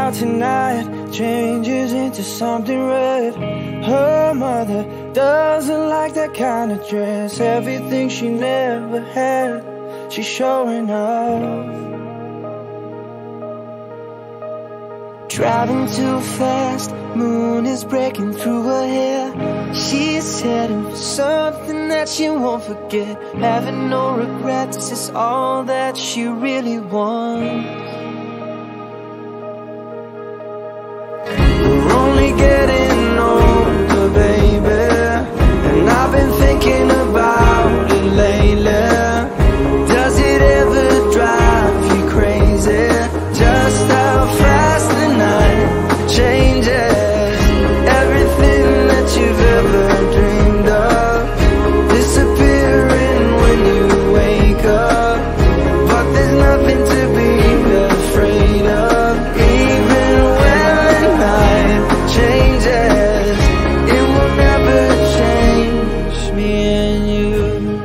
out tonight changes into something red. Her mother doesn't like that kind of dress. Everything she never had, she's showing off. Driving too fast, moon is breaking through her hair. She's heading for something that she won't forget. Having no regrets is all that she really wants. We're only getting older, baby, and I've been thinking about it lately. Does it ever drive you crazy? Just how fast the night changes. Everything that you've ever dreamed of disappearing when you wake up. But there's nothing to be afraid of. Even when the night changes, it will never change me and you.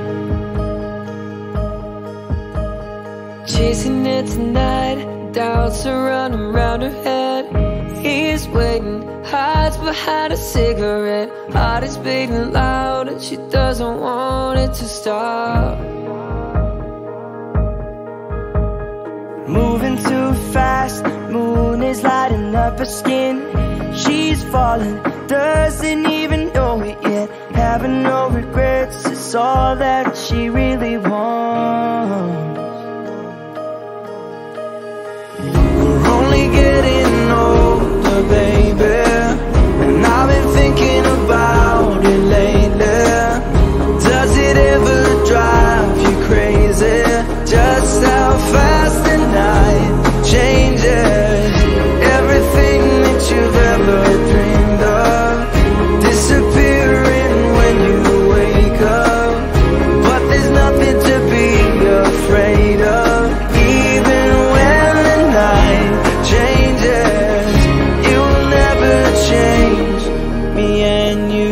Chasing it tonight, doubts are running round her head. He's waiting, hides behind a cigarette. Heart is beating loud and she doesn't want it to stop. Moving too fast, moon is lighting up her skin. She's falling, doesn't even know it yet. Having no regrets is all that she really wants. We're only getting older, baby, and I've been thinking about it lately. Does it ever drive you crazy? Just how fast the night changes. Everything that you've ever dreamed of disappearing when you wake up. But there's nothing to be afraid of. Even when the night changes, it will never change me and you.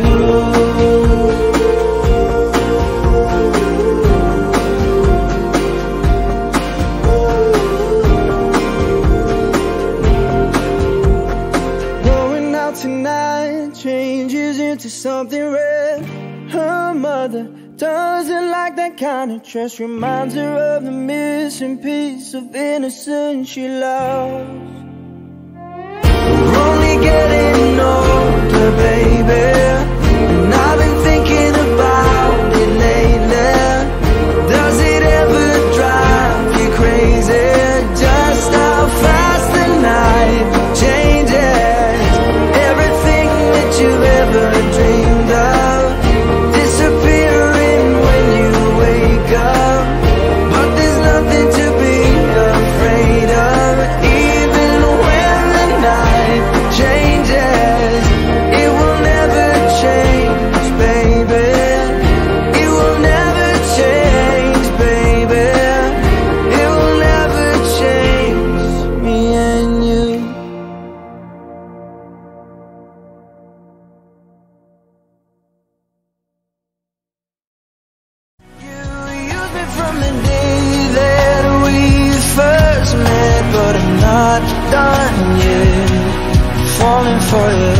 Going out tonight changes into something red. Her mother doesn't like that kind of dress. Reminds her of the missing piece of innocence she lost. We're only getting older, baby, and I've been thinking about it lately. Does it ever drive you crazy? Just how fast the night changes. Everything that you've ever dreamed of disappearing when you wake up. But there's nothing to be afraid of. Even when the night changes, it will never change, baby. It will never change, baby. It will never change me and you. You used me from the day that we first met, but I'm not done yet falling for you.